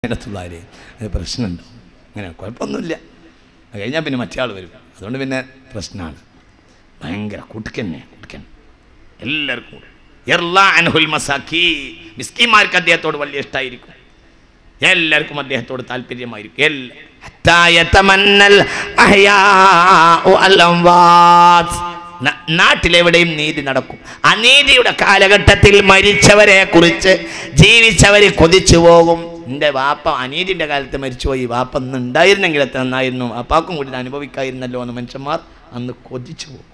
അതിനകത്തുള്ളവരെ അത് പ്രശ്നമുണ്ടോ? അങ്ങനെ കുഴപ്പമൊന്നുമില്ല. അത് കഴിഞ്ഞാൽ പിന്നെ മറ്റേ ആൾ വരും, അതുകൊണ്ട് പിന്നെ പ്രശ്നമാണ്. ഭയങ്കര കുടുക്കൻ എല്ലാവർക്കും. മിസ്കിന്മാർക്ക് അദ്ദേഹത്തോട് വലിയ ഇഷ്ടമായിരിക്കും, എല്ലാവർക്കും അദ്ദേഹത്തോട് താല്പര്യമായിരിക്കും. നാട്ടിലെവിടെയും നീതി നടക്കും. അനീതിയുടെ കാലഘട്ടത്തിൽ മരിച്ചവരെ കുറിച്ച് ജീവിച്ചവര് കൊതിച്ചു പോകും. എൻ്റെ വാപ്പ അനീതിൻ്റെ കാലത്ത് മരിച്ചുപോയി, വാപ്പ അന്ന് ഉണ്ടായിരുന്നെങ്കിൽ എത്ര നന്നായിരുന്നു, വാപ്പാക്കും കൂടി അനുഭവിക്കായിരുന്നല്ലോ എന്ന് മനുഷ്യന്മാർ അന്ന് കൊതിച്ചു പോകും.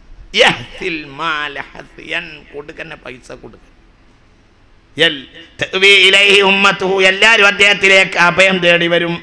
കൊടുക്കന്നെ പൈസ കൊടുക്ക. എല്ലാവരും അദ്ദേഹത്തിലേക്ക് അഭയം തേടി വരും.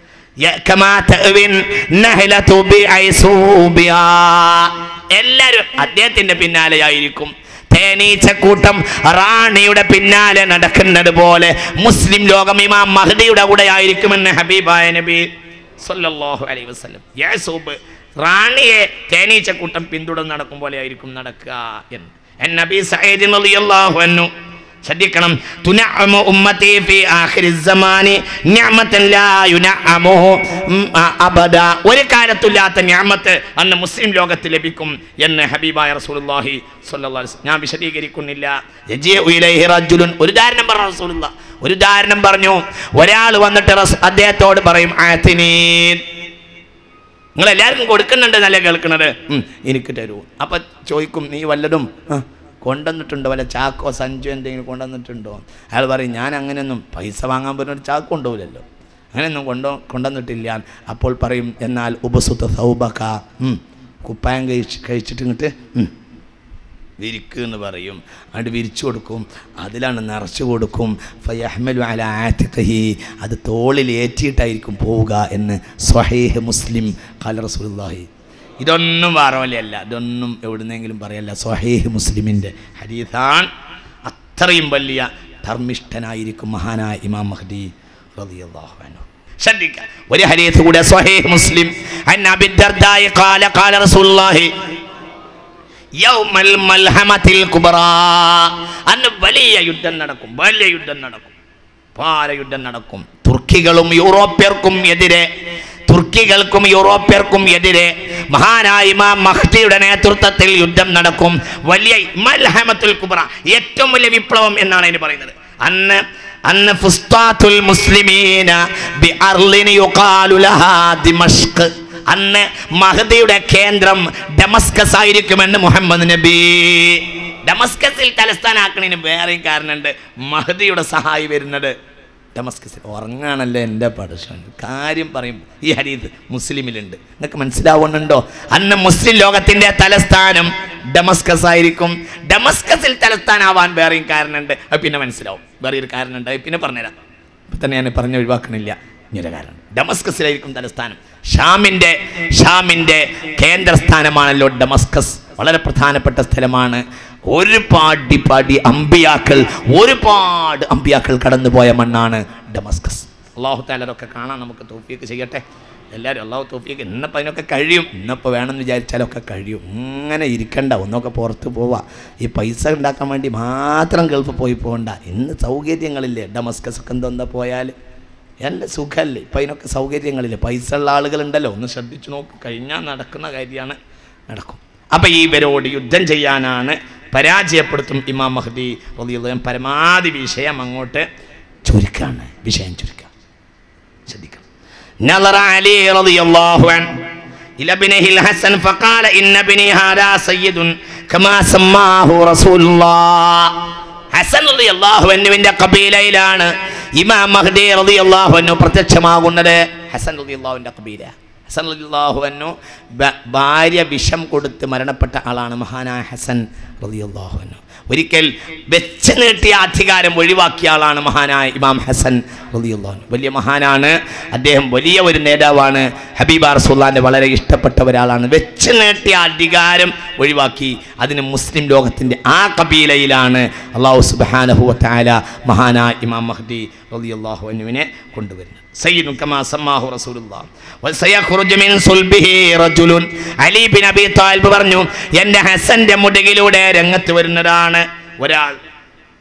എല്ലാവരും അദ്ദേഹത്തിന്റെ പിന്നാലെയായിരിക്കും. തേനീച്ചക്കൂട്ടം റാണിയുടെ പിന്നാലെ നടക്കുന്നത് പോലെ മുസ്ലിം ലോകം ഇമാം മഹ്ദിയുടെ കൂടെ ആയിരിക്കുമെന്ന് ഹബീബായ നബി സല്ലല്ലാഹു അലൈഹി വസല്ലം. യാസൂബ് റാണിയെ തേനീച്ചക്കൂട്ടം പിന്തുടർന്ന് നടക്കും പോലെ ആയിരിക്കും നടക്കുക എന്ന് നബി സഈദ് റളിയല്ലാഹു അൻഹു ശ്രദ്ധിക്കണം. തുനഅമു ഉമ്മതി ഫി ആഖിരിസ് സമാനി നിഅമതൻ ലാ യുനഅമുഹു അബദ. ഒരു കാലത്തുല്ലാത്ത നിഅമത്ത് അന്ന് മുസ്ലിം ലോകത്ത് ലഭിക്കും എന്ന് ഹബീബായ റസൂലുള്ളാഹി സ്വല്ലല്ലാഹു അലൈഹി വസല്ലം. ഞാൻ വിശദീകരിക്കുന്നില്ല. യജീഉ ഇലൈഹി റജുലുൻ, ഒരു ഉദാഹരണം പറഞ്ഞു റസൂലുള്ളാഹി. ഒരു ഉദാഹരണം പറഞ്ഞു. ഒരാൾ വന്നിട്ട് അദ്ദേഹത്തോട് പറയും, ആതിനീ, നിങ്ങൾ എല്ലാവർക്കും കൊടുക്കുന്നുണ്ട് നല്ല കേൾക്കുന്നത്, എനിക്ക് തരൂ. അപ്പം ചോദിക്കും, നീ വല്ലതും കൊണ്ടുവന്നിട്ടുണ്ടോ, വല്ല ചാക്കോ സഞ്ചോ എന്തെങ്കിലും കൊണ്ടുവന്നിട്ടുണ്ടോ? അയാൾ പറയും, ഞാൻ അങ്ങനെയൊന്നും പൈസ വാങ്ങാൻ പറ്റുന്ന ചാക്ക് കൊണ്ടുപോകില്ലല്ലോ, അങ്ങനെയൊന്നും കൊണ്ടുവന്നിട്ടില്ല. അപ്പോൾ പറയും, എന്നാൽ ഉപസുത്ത സൗബക്ക, കുപ്പായം കഴിച്ചിട്ട് ഇങ്ങോട്ട് വിരിക്കുക എന്ന് പറയും. അവിടെ വിരിച്ചു കൊടുക്കും, അതിലാണ് നിറച്ചു കൊടുക്കും. ഫയഹ്മലു അലാ ആതിഖിഹി, അത് തോളിൽ ഏറ്റിയിട്ടായിരിക്കും പോവുക എന്ന് സ്വഹീഹ് മുസ്ലിം ഖാല റസൂലുള്ളാഹി. ഇതൊന്നും വാറവലയല്ല, ഇതൊന്നും എവിടുന്നെങ്കിലും പറയല്ല, സ്വഹീഹ് മുസ്ലിമിൻ്റെ ഹദീസാണ്. അത്രയും വലിയ ധർമ്മിഷ്ഠനായിരിക്കും മഹാനായ ഇമാം മഹ്ദി റളിയല്ലാഹു അൻഹു. ശ്രദ്ധിക്കുക, ഒരു ഹദീസ് കൂടെ സ്വഹീഹ് മുസ്ലിം. അൻ അബീ ദർദാഇ ഖാല ഖാല റസൂലുള്ളാഹി യൗമൽ മൽഹമത്തിൽ കുബ്റാ, അന്ന് വലിയ യുദ്ധം നടക്കും, വലിയ യുദ്ധം നടക്കും, പാര യുദ്ധം നടക്കും. തുർക്കികൾക്കും യൂറോപ്യർക്കും എതിരെ മഹാനായ ഇമാം മഹ്ദിയുടെ നേതൃത്വത്തിൽ യുദ്ധം നടക്കും. വലിയ മൽഹമത്തുൽ കുബ്റ, ഏറ്റവും വലിയ വിപ്ലവം എന്നാണ് അതിന് പറയുന്നത്. അന്ന് ഫുസ്താത്തുൽ മുസ്ലിമീന ബിഅർളിൻ യുഖാലു ലഹാ ദിമഷ്ക്, അന്ന് മഹ്ദിയുടെ കേന്ദ്രം ഡമസ്കസ് ആയിരിക്കുമെന്ന് മുഹമ്മദ് നബി. ഡമസ്കസിൽ തലസ്ഥാനാക്കണതിന് വേറെയും കാരണമുണ്ട്. മഹ്ദിയുടെ സഹായി വരുന്നത് ഡമസ്കസിൽ. ഉറങ്ങാണല്ലോ എൻ്റെ പടശൻ, കാര്യം പറയും. ഈ ഹദീസ് മുസ്ലിമിലുണ്ട്, നിങ്ങൾക്ക് മനസ്സിലാവുന്നുണ്ടോ? അന്ന് മുസ്ലിം ലോകത്തിൻ്റെ തലസ്ഥാനം ഡമസ്കസ് ആയിരിക്കും. ഡമസ്കസിൽ തലസ്ഥാനാവാൻ വേറെയും കാരണമുണ്ട്, അത് പിന്നെ മനസ്സിലാവും. വേറെയൊരു കാരണമുണ്ട്, അത് പിന്നെ പറഞ്ഞുതരാം. ഇപ്പം തന്നെ ഞാൻ പറഞ്ഞ് ഒഴിവാക്കണില്ല. ഇങ്ങനെ കാരണം ഡമസ്കസിലായിരിക്കും തലസ്ഥാനം. ഷാമിൻ്റെ കേന്ദ്രസ്ഥാനമാണല്ലോ ഡമസ്കസ്, വളരെ പ്രധാനപ്പെട്ട സ്ഥലമാണ്. ഒരുപാട് അമ്പിയാക്കൾ കടന്നുപോയ മണ്ണാണ് ഡമസ്കസ്. അള്ളാഹു തആല അതൊക്കെ കാണാൻ നമുക്ക് തൗഫീഖ് ചെയ്യട്ടെ എല്ലാവരും. അള്ളാഹു തൗഫീഖ്. ഇന്നിപ്പോൾ അതിനൊക്കെ കഴിയും, ഇന്നിപ്പോൾ വേണമെന്ന് വിചാരിച്ചാലൊക്കെ കഴിയും. ഇങ്ങനെ ഇരിക്കണ്ട, ഒന്നൊക്കെ പുറത്ത് പോവാം. ഈ പൈസ ഉണ്ടാക്കാൻ വേണ്ടി മാത്രം ഗൾഫ് പോകണ്ട. ഇന്ന് സൗകര്യങ്ങളില്ലേ, ഡമസ്കസൊക്കെ എന്താ പോയാൽ നല്ല സുഖമല്ലേ. ഇപ്പം അതിനൊക്കെ സൗകര്യങ്ങളില്ലേ, പൈസ ഉള്ള ആളുകളുണ്ടല്ലോ. ഒന്ന് ശ്രദ്ധിച്ചു നോക്ക്, കഴിഞ്ഞാൽ നടക്കുന്ന കാര്യമാണ്, നടക്കും. അപ്പം ഇവരോട് യുദ്ധം ചെയ്യാനാണ്, പരാജയപ്പെടുത്തും ഇമാം മഹ്ദി റളിയല്ലാഹു അൻഹു. പരമാവധി വിഷയം അങ്ങോട്ട് ചുരുക്കാണ്, വിഷയം ചുരുക്കാം. ശ്രദ്ധിക്കണം. നളറ അലി റളിയല്ലാഹു അൻഹു ഇല ഇബ്നിഹിൽ ഹസൻ ഫഖാല ഇന്ന ഇബ്നി ഹാദാ സയ്യിദുൻ കമാ സമ്മാഹു റസൂലുള്ളാഹ്. ഹസൻ റളിയല്ലാഹു അൻഹുവിന്റെ ഖബീലയിലാണ് ഇമാം മഹ്ദി റളിയല്ലാഹു അൻഹു പ്രത്യക്ഷമാകുന്നത്. ഹസൻ റളിയല്ലാഹുവിന്റെ ഖബീല. ഹസൻ റളിയല്ലാഹു അൻഹു ഭാര്യ വിഷം കൊടുത്ത് മരണപ്പെട്ട ആളാണ് മഹാനായ ഹസൻ റളിയല്ലാഹു അൻഹു. ഒരിക്കൽ വെച്ച് നീട്ടിയ അധികാരം ഒഴിവാക്കിയ ആളാണ് മഹാനായ ഇമാം ഹസൻ റളിയല്ലാഹു അൻഹു. വലിയ മഹാനാണ് അദ്ദേഹം, വലിയ ഒരു നേതാവാണ്. ഹബീബ റസൂലുള്ളാഹിന്റെ വളരെ ഇഷ്ടപ്പെട്ട ഒരാളാണ്. വെച്ച് നീട്ടിയ അധികാരം ഒഴിവാക്കി. അതിന് മുസ്ലിം ലോകത്തിൻ്റെ ആ കബീലയിലാണ് അല്ലാഹു സുബ്ഹാനഹു വ തആല മഹാനായ ഇമാം മഹ്ദി റളിയല്ലാഹു അൻഹുവിനെ കൊണ്ടുവരുന്നത്. സയ്യിദുൻ കമാ സമ്മാഹു റസൂലുള്ളാഹ് വസയഖ്റുജു മിൻ സുൽബിഹി റജുലുൻ. അലി ബിൻ അബി താലിബ് പറഞ്ഞു, എൻ്റെ ഹസന്റെ മുടിയിലൂടെ രംഗത്ത് വരുന്നതാണ് ഒരാൾ.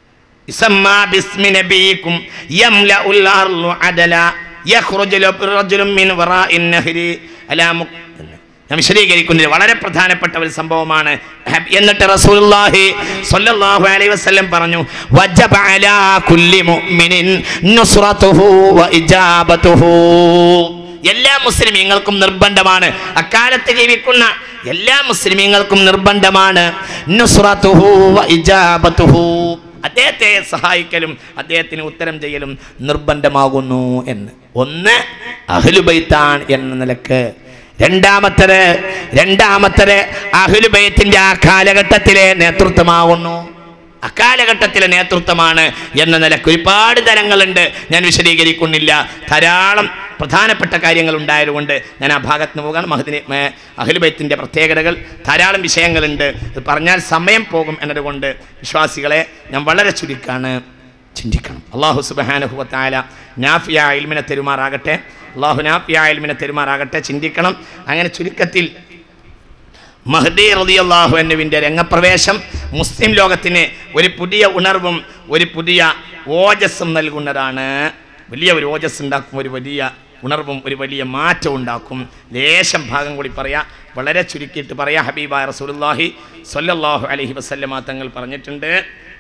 ഇസമ്മാ ബിസ്മി നബിയിക്കും യംലഉൽ അർളു അദല യഖ്റുജു റജുലുൻ മിൻ വറാഇൻ നഹരി അലാ ഞാൻ വിശദീകരിക്കുന്നില്ല. വളരെ പ്രധാനപ്പെട്ട ഒരു സംഭവമാണ്. എന്നിട്ട് റസൂലുള്ളാഹി സ്വല്ലല്ലാഹു അലൈഹി വസല്ലം പറഞ്ഞു, വജബ അലാ കുല്ലി മുഅ്മിനിൻ നുസ്റതുഹു വ ഇജാബതുഹു. എല്ലാ മുസ്ലിമീങ്ങൾക്കും നിർബന്ധമാണ്, അക്കാലത്ത് ജീവിക്കുന്ന എല്ലാ മുസ്ലിമീങ്ങൾക്കും നിർബന്ധമാണ് നുസ്റതുഹു വ ഇജാബതുഹു, അദ്ദേഹത്തെ സഹായിക്കലും അദ്ദേഹത്തിന് ഉത്തരം ചെയ്യലും നിർബന്ധമാകുന്നു എന്ന്. ഒന്ന് അഹ്ലുബൈത്താണ് എന്ന നിലക്ക്. രണ്ടാമത്തത് അഹ്ലുബൈത്തിന്റെ ആ കാലഘട്ടത്തിലെ നേതൃത്വമാകുന്നു, അക്കാലഘട്ടത്തിലെ നേതൃത്വമാണ് എന്ന നിലക്ക്. ഒരുപാട് തരങ്ങളുണ്ട്, ഞാൻ വിശദീകരിക്കുന്നില്ല. ധാരാളം പ്രധാനപ്പെട്ട കാര്യങ്ങൾ ഉണ്ടായതുകൊണ്ട് ഞാൻ ആ ഭാഗത്ത് പോകാൻ. അഹ്ലുബൈത്തിന്റെ പ്രത്യേകതകൾ ധാരാളം വിഷയങ്ങളുണ്ട്, പറഞ്ഞാൽ സമയം പോകും എന്നതുകൊണ്ട് വിശ്വാസികളെ ഞാൻ വളരെ ചുരുക്കാണ് ചിന്തിക്കണം. അല്ലാഹു സുബ്ഹാനഹു വ തആല നാഫിയായ ഇൽമിനെ തരുമാറാകട്ടെ. അല്ലാഹു നാഫിയായ ഇൽമിനെ തരുമാറാകട്ടെ. ചിന്തിക്കണം. അങ്ങനെ ചുരുക്കത്തിൽ മഹ്ദി റളിയല്ലാഹു അൻഹുവിൻ്റെ രംഗപ്രവേശം മുസ്ലിം ലോകത്തിന് ഒരു പുതിയ ഉണർവും ഒരു പുതിയ ഓജസ്സും നൽകുന്നതാണ്. വലിയ ഒരു ഓജസ് ഉണ്ടാക്കും, ഒരു വലിയ ഉണർവും ഒരു വലിയ മാറ്റം ഉണ്ടാക്കും. ലേശം ഭാഗം കൂടി പറയാം, വളരെ ചുരുക്കിയിട്ട് പറയാം. ഹബീബായ റസൂലുള്ളാഹി സ്വല്ലല്ലാഹു അലൈഹി വസല്ലമ തങ്ങൾ പറഞ്ഞിട്ടുണ്ട്,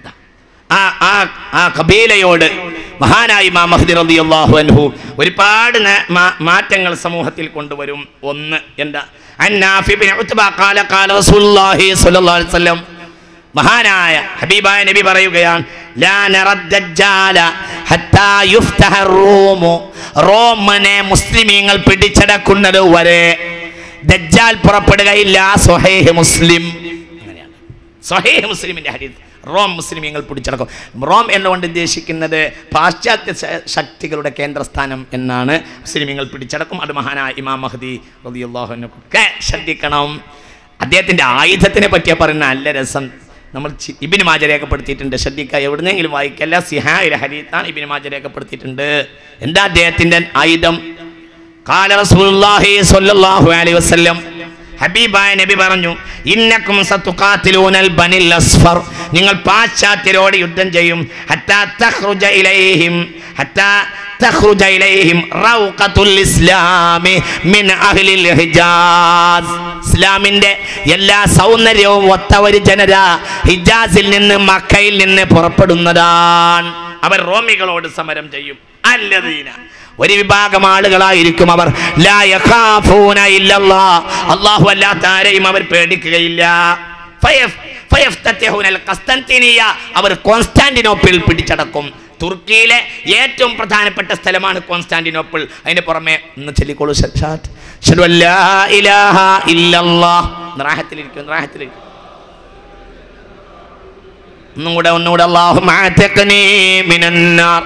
ആ കബീലയോട് മഹാനായ ഇമാം മഹ്ദി റളിയല്ലാഹു അൻഹു ഒരുപാട് മാറ്റങ്ങൾ സമൂഹത്തിൽ കൊണ്ടുവരും. ഒന്ന് എന്താ? അന്നാഫി ബിൻ ഉത്ബ ഖാല ഖാല റസൂലുള്ളാഹി സ്വല്ലല്ലാഹു അലൈഹി വസല്ലം, മഹാനായ ഹബീബായ നബി പറയുകയാണ്, ലാ നറദ്ദജ്ജാല ഹത്താ യുഫ്തഹ റൂം, റോമിനെ മുസ്ലിമീങ്ങൾ പിടിച്ചടക്കുന്നത് വരെ ദജ്ജാൽ പുറപ്പെടുകയില്ല. സ്വഹീഹ് മുസ്ലിം. അങ്ങനെയാണ് സ്വഹീഹ് മുസ്ലിമിന്റെ ഹദീസ്. റോം മുസ്ലിമീങ്ങൾ പിടിച്ചടക്കും. റോം എന്നുകൊണ്ട് ഉദ്ദേശിക്കുന്നത് പാശ്ചാത്യ ശക്തികളുടെ കേന്ദ്രസ്ഥാനം എന്നാണ്. മുസ്ലിമീങ്ങൾ പിടിച്ചടക്കും. അത് മഹാനായ ഇമാം മഹ്ദി റളിയല്ലാഹു അൻഹു. ശ്രദ്ധിക്കണം, അദ്ദേഹത്തിൻ്റെ ആയുധത്തിനെ പറ്റിയാ പറയുന്ന നല്ല രസം. നമ്മൾ ഇബ്നു മാജ രേഖപ്പെടുത്തിയിട്ടുണ്ട്, ശ്രദ്ധിക്കുക. എവിടുന്നെങ്കിലും വായിക്കല്ല, സിഹായിലെ ഹദീത്താണ്, ഇബ്നു മാജ രേഖപ്പെടുത്തിയിട്ടുണ്ട്. എന്താ അദ്ദേഹത്തിൻ്റെ ആയുധം? ഖാല റസൂലുള്ളാഹി സ്വല്ലല്ലാഹു അലൈഹി വസല്ലം, ഹബീബായ നബി പറഞ്ഞു, ഇന്നക്കും സതുഖാതിലൂനൽ ബനിൽ അസ്ഫർ, നിങ്ങൾ പാശ്ചാത്യരോട് യുദ്ധം ചെയ്യും. ഹത്താ തഖ്റുജ ഇലൈഹിം റൗഖത്തുൽ ഇസ്ലാമി മിൻ അഹ്ലിൽ ഹിജാസ്, ഇസ്ലാമിന്റെ എല്ലാ സൗന്ദര്യവും ഒത്ത ഒരു ജനത ഹിജാസിൽ നിന്ന്, മക്കയിൽ നിന്ന് പുറപ്പെടുന്നതാണ്. അവർ റോമികളോട് സമരം ചെയ്യും. അല്ലദീന, ഒരു വിഭാഗം ആളുകളായിരിക്കും അവർ, ലാ യഖാഫൂന ഇല്ലല്ലാഹ്, അല്ലാഹു അല്ലാത്ത ആരെയും അവർ പേടിക്കുകയില്ല. ഫയഫ്തതിഹുനൽ ഖസ്തന്തിനിയ, അവർ കോൺസ്റ്റാന്റിനോപ്പിൾ പിടിച്ചടക്കും. തുർക്കിയിലെ ഏറ്റവും പ്രധാനപ്പെട്ട സ്ഥലമാണ് കോൺസ്റ്റാന്റിനോപ്പിൾ. അതിന് പുറമെ ഒന്ന് ചൊല്ലിക്കോളൂ, അശ്ഹദു അല്ലാ ഇലാഹ ഇല്ലല്ലാഹ്. റാഹത്തിലിരിക്കും. ഒന്നുകൂടെ അല്ലാഹുമ്മ അഅ്തിഖ്നി മിനന്നാർ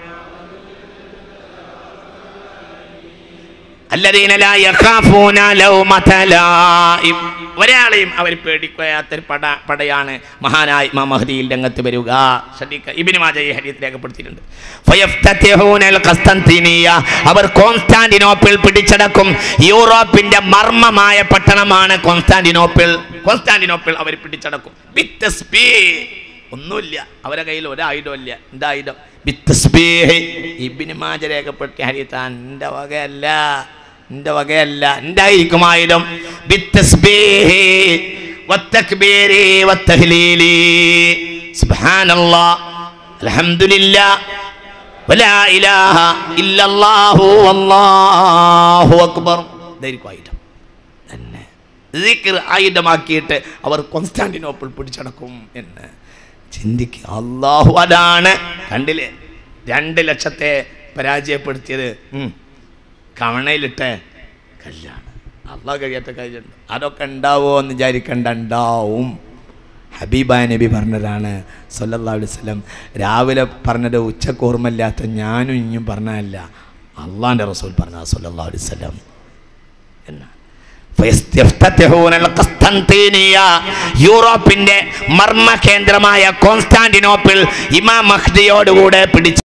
അല്ലദീന ലാ യഖാഫൂന ലൗമത ലായിം, ഒരാളെയും അവർ പേടിക്കാത്തൊരു പടയാണ് മഹാനായ ഇമാം മഹ്ദിയിൽ രംഗത്ത് വരിക. ശ്രദ്ധിക്കുക, ഇബ്നു മാജ ഈ ഹദീസ് രേഖപ്പെടുത്തിയിട്ടുണ്ട്. ഫയഫ്തതിഹൂനൽ ഖസ്തന്തിനിയ, അവർ കോൺസ്റ്റാന്റിനോപ്പിൾ പിടിച്ചടക്കും. യൂറോപ്പിന്റെ മർമ്മമായ പട്ടണമാണ് കോൺസ്റ്റാന്റിനോപ്പിൾ. അവർ പിടിച്ചടക്കും. ബിത്തസ്ബീഹ്, ഒന്നുമില്ല അവരെ കയ്യിൽ, ഒരായുധമില്ല. എന്താ ആയുധം? ബിത്തസ്ബീഹ്. ഇബ്നു മാജ രേഖപ്പെടുത്തിയ ഹദീസാണ്. എൻ്റെ വകയല്ല, എന്തായിരിക്കും ആയുധം? ബിത്തസ്ബീഹി വത്തക്ബീരി വത്തഹ്ലീലി, സുബ്ഹാനല്ലാഹ് അൽഹംദുലില്ലാഹ് വലാ ഇലാഹ ഇല്ലല്ലാഹു വല്ലാഹു അക്ബർ. ഇതായിരിക്കും ആയുധം. തന്നെ ദിക്ർ ആയുധമാക്കിയിട്ട് അവർ കോൺസ്റ്റാന്റിനോപ്പിൾ പിടിച്ചടക്കും എന്ന് ചിന്തിക്കുക. അല്ലാഹു അതാണ്. കണ്ടില്ലേ, 2 ലക്ഷത്തെ പരാജയപ്പെടുത്തിയത് കവണയിലിട്ട് കല്ലാണ്. അള്ളാഹ് കഴിയാത്ത കാര്യമുണ്ട്. അതൊക്കെ ഉണ്ടാവുമോ എന്ന് വിചാരിക്കണ്ട, ഉണ്ടാവും. ഹബീബായ നബി പറഞ്ഞതാണ് സല്ലല്ലാഹു അലൈഹി വസല്ലം. രാവിലെ പറഞ്ഞത് ഉച്ചക്ക് ഓർമ്മയില്ലാത്ത ഞാനും ഇനിയും പറഞ്ഞതല്ല, അള്ളാഹിൻ്റെ റസൂൽ പറഞ്ഞ സല്ലല്ലാഹു അലൈഹി വസല്ലം എന്നാണ്. യൂറോപ്പിന്റെ മർമ്മ കേന്ദ്രമായ കോൺസ്റ്റാന്റിനോപ്പിൾ ഇമാം മഹ്ദിയോടുകൂടെ പിടിച്ചു.